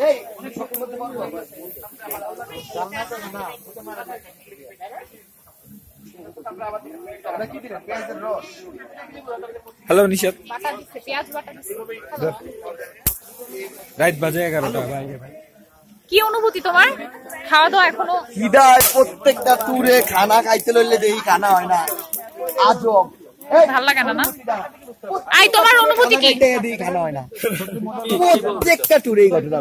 Hello Nishat, right বাজে 11টা। কি অনুভূতি তোমার? খাওয়া দাওয়া এখনো খিদায় প্রত্যেকটা ট্যুরে খানা খাইতে লইলে দেখি খানা হয় না, আজব। ভাল লাগে না? আই তোমার অনুভূতি কি? খানা হয় না প্রত্যেকটা ট্যুরে এই ঘটনা।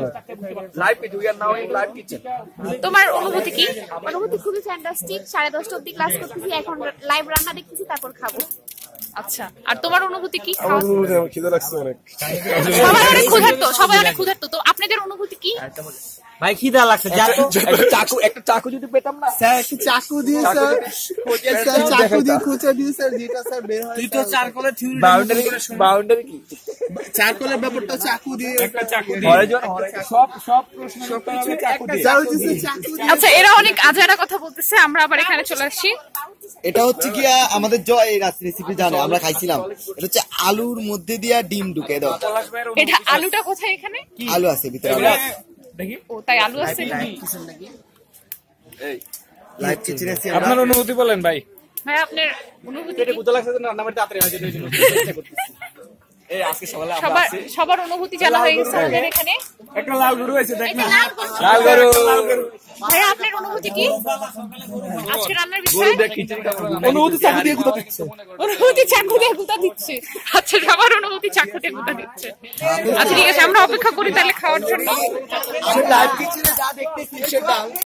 তোমার অনুভূতি কি? অনুভূতি খুবই ফ্যান্টাস্টিক। 10:30 অবধি ক্লাস করতেছি, এখন লাইভ রান্না দেখতেছি, তারপর খাবো। আচ্ছা, আর তোমার অনুভূতি কি? খিদে লাগছে অনেক। সবাই অনেক ক্ষুধার্ত। তো আপনাদের অনুভূতি কি? ভাই খিদা লাগছে, একটা চাকু যদি পেতাম না স্যার, একটা চাকু দিয়ে স্যার, চাকু দিয়ে খুঁচে দিয়ে স্যার, যেটা স্যার বের হয়। তুই তো চারকোলের থিওরি বাউন্ডারি কি চারকোলের ব্যাপারটা চাকু দিয়ে, একটা চাকু দিয়ে সব প্রশ্ন চাকু দিয়ে। আচ্ছা, এরা অনেক আজারা কথা বলতেছে, আমরা আবার এখানে চলে আসছি। এটা হচ্ছে কি আমাদের জয় রেসিপি জানে, আমরা খাইছিলাম। এটা হচ্ছে আলুর মধ্যে দিয়া ডিম ঢুকে দাও। এটা আলুটা কোথায়? এখানে আলু আছে ভিতরে। ও তাই আলু আছে। আপনার অনুভূতি বলেন ভাই। ভাই আপনার অনুভূতি কি? সবার অনুভূতি জানা হয়ে গেছে আমাদের এখানে। একটা লাল গরু আছে, দেখ না, লাল গরু। ভাই আপনার অনুভূতি কি আজকে রান্নার বিষয়ে? অনুভূতি চাকু দিয়ে গুতা দিচ্ছে। অনুভূতি চাকু দিয়ে গুতা দিচ্ছে। আচ্ছা, সবার অনুভূতি চাকু দিয়ে গুতা দিচ্ছে। আচ্ছা ঠিক আছে, আমরা অপেক্ষা করি তাহলে খাওয়ার জন্য।